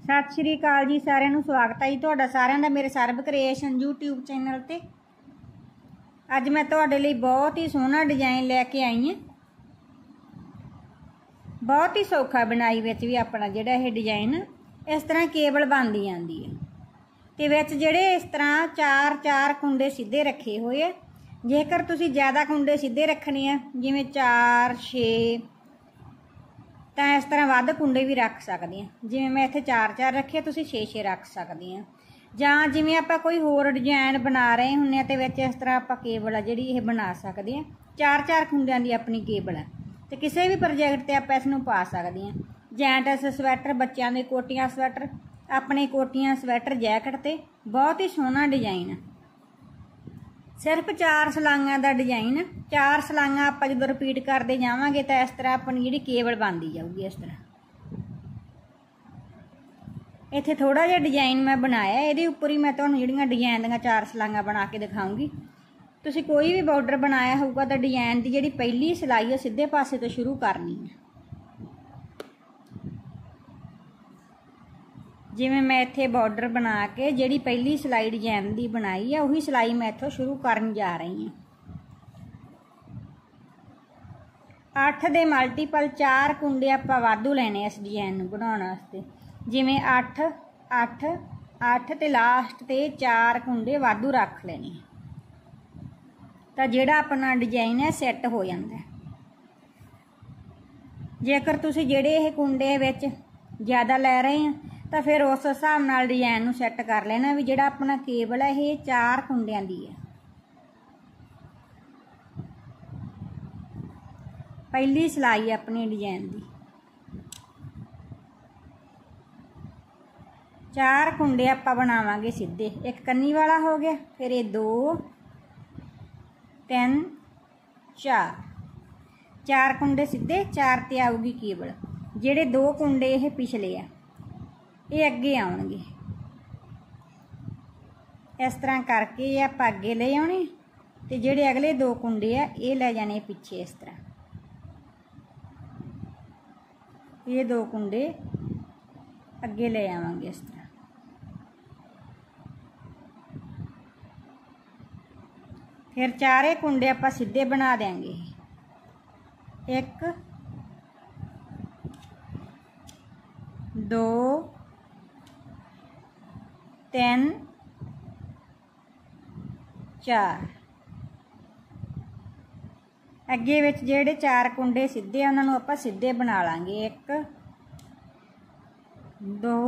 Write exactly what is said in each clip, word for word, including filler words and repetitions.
सत श्री अकाल जी सारिਆਂ ਨੂੰ स्वागत है जी ਤੁਹਾਡਾ ਸਾਰਿਆਂ ਦਾ मेरे ਸਰਬ क्रिएशन यूट्यूब चैनल ਤੇ। ਅੱਜ मैं ਤੁਹਾਡੇ ਲਈ बहुत ही सोहना डिजाइन लेके आई ਹਾਂ। बहुत ही सौखा बनाई विच भी अपना ਜਿਹੜਾ ਇਹ डिजाइन इस तरह केबल बनती जाती है ਤੇ ਵਿੱਚ ਜਿਹੜੇ इस तरह चार चार कुंडे सीधे रखे हुए है। जेकर तुसी ज़्यादा कुंडे सीधे रखने हैं जिवें चार छे तो इस तरह वध कुंडे भी रख सकते हैं। जिवें मैं इत्थे चार चार रखे तुसी छे छे रख सकते हैं। जां जिवें आपां कोई होर डिजाइन बना रहे हुंदे ते विच इस तरह आपां केबल आ जिहड़ी इह बना सकते हैं। चार चार कुंडियां दी अपनी केबल है ते किसी भी प्रोजेक्ट ते आपां इसनूं पा सकते हैं। जैंट्स स्वैटर, बच्चों के कोटियां स्वैटर, अपने कोटियां स्वैटर जैकेट ते बहुत ही सोहना डिजाइन है। सिर्फ चार सलाइयां का डिजाइन, चार सलाइयां आप जो रिपीट करते जावांगे तो इस तरह अपनी जी केबल बनती जाऊगी। इस तरह इत्थे थोड़ा जिहा डिजाइन मैं बनाया, ये उपर ही मैं तुहानूं जिहड़ियां डिजाइन दी चार सलाइयां बना के दिखाऊंगी। तुसीं कोई भी बॉर्डर बनाया होगा तो डिजाइन की जिहड़ी पहली सिलाई है सीधे पासे तो शुरू करनी है। जिवें मैं इत्थे बॉर्डर बना के जिहड़ी पहली सिलाई डिजाइन की बनाई है उही सिलाई मैं इत्थों शुरू करन जा रही हूँ। अठ दे मल्टीपल चार कुंडे आपां वाधू लैने इस डिजाइन नूं बनाउण वास्ते। जिवें अठ अठ अठ ते लास्ट ते चार कुंडे वाधू रख लेने तो जिहड़ा अपना डिजाइन है सैट हो जाता है। जेकर तुसीं जिहड़े इह कुंडे विच ज़्यादा लै रहे हैं तो फिर उस हिसाब नाल डिजाइन नूं सैट कर लेना भी जिहड़ा अपना केबल है ये चार कुंडियां दी है। पहली सिलाई अपनी डिजाइन दी चार कुंडे आपां बनावांगे सीधे। एक कन्नी वाला हो गया, फिर ये दो तीन चार चार कुंडे सीधे, चार ते आऊगी केबल। जिहड़े दो कुंडे ये पिछले आ ये अगे आउणगे। इस तरह करके ये आप अगे ले आने ते जिहड़े अगले दो कुंडे आ ये ले जाने पिछे। इस तरह ये दो कुंडे अगे ले आवांगे। इस तरह फिर चारे कुंडे आप सीधे बना देंगे। एक दो तीन चार अगे विच जिहड़े चार कुंडे सीधे उन्हां नूं आपां सीधे बना लांगे। एक दो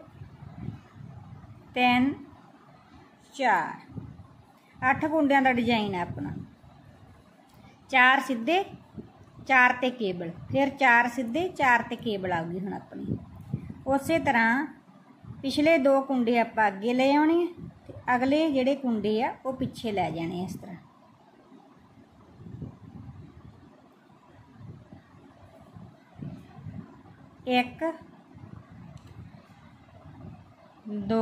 तीन चार अठ कुंडियां दा डिजाइन है अपना। चार सीधे चार ते केबल, फिर चार सीधे चार ते केबल आऊगी। हुण अपनी उस तरह पिछले दो कुंडे आप अगे ले आने, अगले जिहड़े कुंडे आ वो पिछे लै जाने। इस तरह एक दो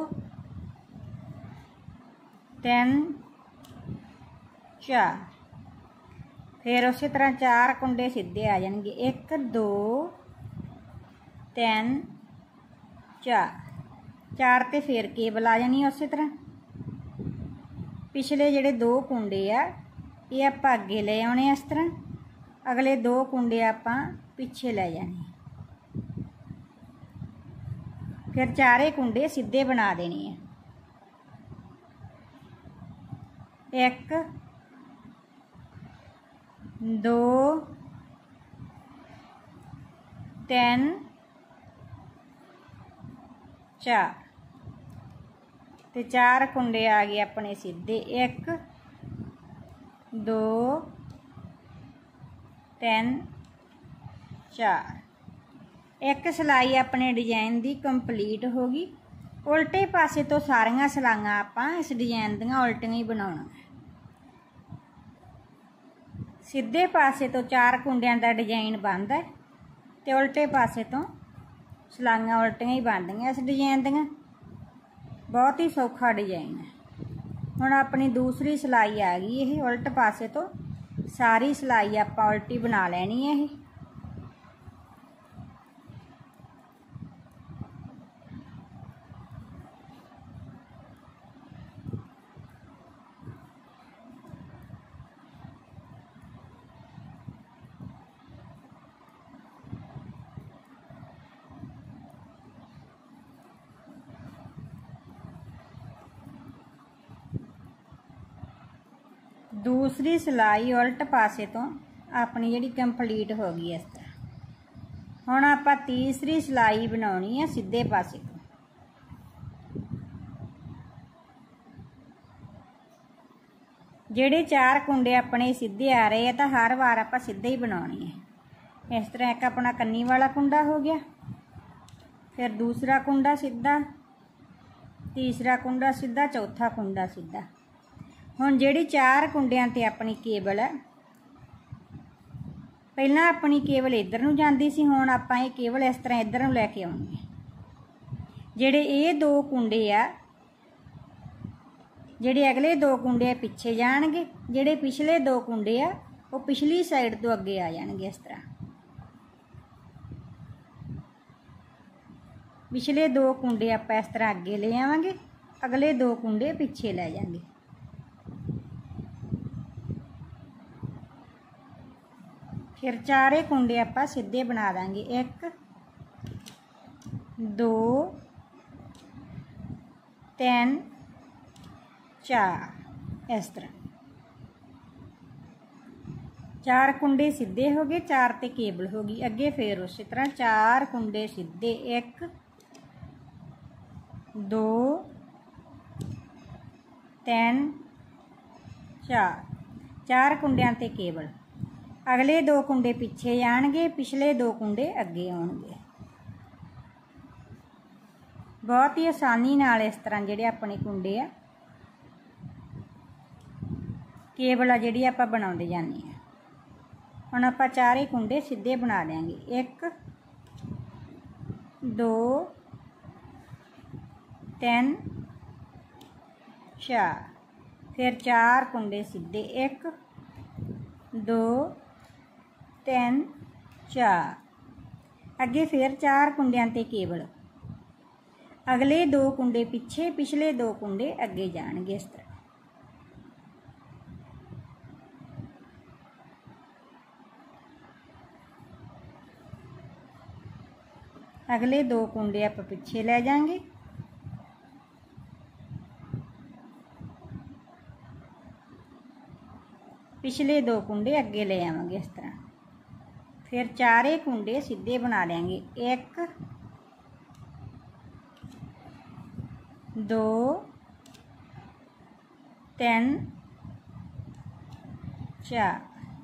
तीन चार, फिर उस तरह चार कुंडे सीधे आ जाएंगे। एक दो तीन चार चार ते फिर केबल आ जानी है। उस तरह पिछले जिहड़े दो कुंडे आ ये आपां अगे ले आने। इस तरह अगले दो कुंडे आपां पिछे ले जाने। फिर चारे कुंडे सीधे बना देने हैं। एक दो तीन चार ते चार कुंडे आ गए अपने सीधे। एक दो तीन चार एक सिलाई अपने डिजाइन की कंप्लीट होगी। उल्टे पासे तो सारियां सिलाइयां आपां इस डिजाइन दियां उल्टियां ही बनाउणा। सीधे पासे तो चार कुंडियां दा डिजाइन बनदा है ते उल्टे पासे तो सिलाइयां उल्टियां ही बनदियां इस डिजाइन दियां। बहुत ही सौखा डिजाइन है। हुण अपनी दूसरी सिलाई आ गई। ये उल्ट पासे तो सारी सिलाई आपां उल्टी बना लैनी है। दूसरी सिलाई उल्ट पासे तो अपनी जिहड़ी कंप्लीट हो गई। इस तरह हुण आपां तीसरी सिलाई बनाउणी है सीधे पासे तो। जिहड़े चार कुंडे अपने सीधे आ रहे हैं तो हर वार आपां सीधे ही बनाउणे है। इस तरह एक अपना कन्नी वाला कुंडा हो गया, फिर दूसरा कुंडा सीधा, तीसरा कुंडा सीधा, चौथा कुंडा सीधा। हुण जिहड़ी चार कुंडियां ते अपनी केबल है, पहलां अपनी केबल इधर नूं जांदी सी, हुण आपां ये केबल इस तरह इधर नूं लैके आउणी है। जिहड़े ये दो कुंडे आ, जिहड़े अगले दो कुंडे पिछे जाणगे, जिहड़े पिछले दो कुंडे आ वो पिछली साइड तो अगे आ जाणगे। इस तरह पिछले दो कुंडे आपां इस तरह अगे ले आवांगे, अगले दो कुंडे पिछे लै जांगे। फिर चारे कुंडे आपां सीधे बना देंगे, एक दो तीन चार। इस तरह चार कुंडे सीधे हो गए, चार ते केबल हो गई अगे। फिर उस तरह चार कुंडे सीधे, एक दो तीन चार, चार कुंडियां ते केबल। अगले दो कुंडे पिछे जाणगे, पिछले दो कुंडे अगे आउणगे। बहुत ही आसानी नाल इस तरह जिहड़े अपने कुंडे आ केबल आ जिहड़ी आपां बनाउंदे जाने आ। हुण आपां चारे कुंडे सीधे बना देंगे, एक दो तीन चार। फिर चार कुंडे सीधे, एक दो तीन चार। अगे फिर चार कुंडियां ते केबल, अगले दो कुंडे पिछे, पिछले दो कुंडे अगे जाणगे। इस तरह अगले दो कुंडे आप पिछे लै जाएंगे, पिछले दो कुंडे अगे ले आवांगे। इस तरह फिर चारे कुंडे सीधे बना देंगे, एक दो तीन चार।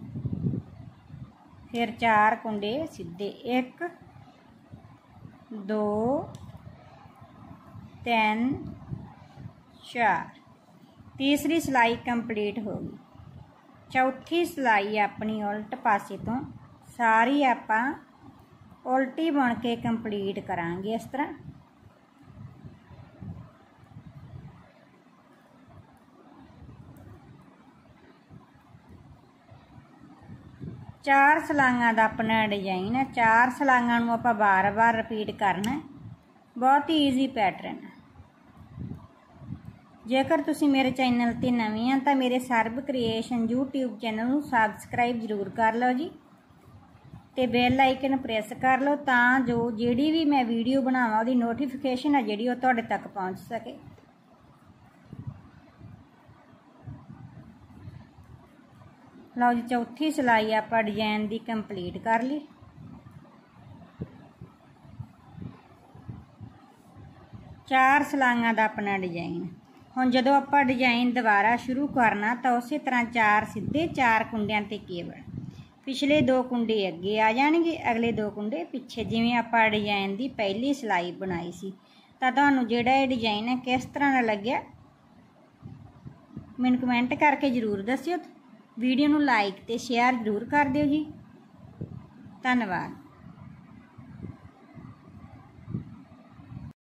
फिर चार कुंडे सीधे, एक दो तीन चार। तीसरी सिलाई कंप्लीट हो गई। चौथी सिलाई अपनी उल्ट पासे तो सारी आपां उल्टी बुन के कंप्लीट करांगे। इस तरह चार सलांगां दा अपना डिजाइन है। चार सलांगां नूं आपां बार बार रिपीट करना, बहुत ही ईजी पैटर्न है। जेकर तुसीं मेरे चैनल ते नवीं हैं तो मेरे सर्ब क्रिएशन यूट्यूब चैनल नूं सबसक्राइब जरूर कर लो जी, ते बैल आइकन प्रेस कर लो तां जो जिहड़ी भी मैं वीडियो बनावां उहदी नोटिफिकेशन है जिहड़ी ओह तुहाडे तक पहुंच सके। लो जी, चौथी सिलाई आपां डिजाइन दी कंप्लीट कर ली। चार सलांगां दा अपना डिजाइन। हुण जदों आपां डिजाइन दोबारा शुरू करना तो उस तरह चार सीधे, चार कुंडियां ते केबल, पिछले दो कुंडे अगे आ जाणगे, अगले दो कुंडे पिछे, जिवें आपां डिजाइन दी पहली सिलाई बनाई सी। तां तुहानूं जिहड़ा ये डिजाइन है किस तरह दा लग्गिया मैनूं कमेंट करके जरूर दस्सिओ। वीडियो नूं लाइक ते शेयर जरूर कर दिओ जी। धन्नवाद।